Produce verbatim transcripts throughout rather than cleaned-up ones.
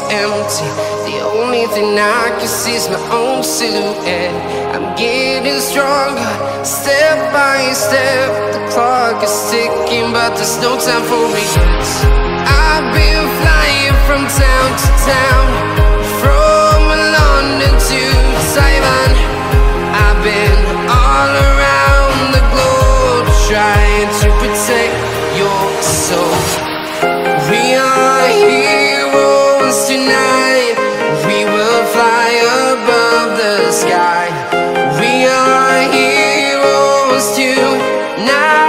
empty. The only thing I can see is my own silhouette. I'm getting stronger, step by step. The clock is ticking, but there's no time for regrets. I've been flying from town to town, from London to Taiwan. I've been all around the globe, trying to protect your soul. We are heroes tonight. We will fly above the sky. We are heroes tonight.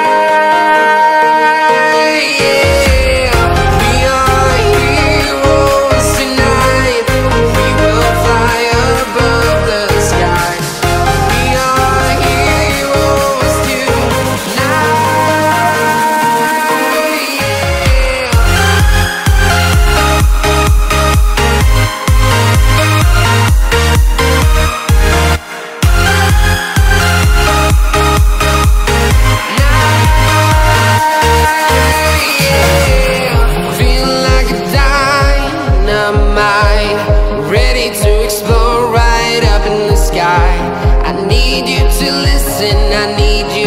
Yeah. We are heroes tonight. We will fly above the sky. We are heroes tonight. Feeling like a dynamite, ready to explode right up in the sky. I need you to listen, I need you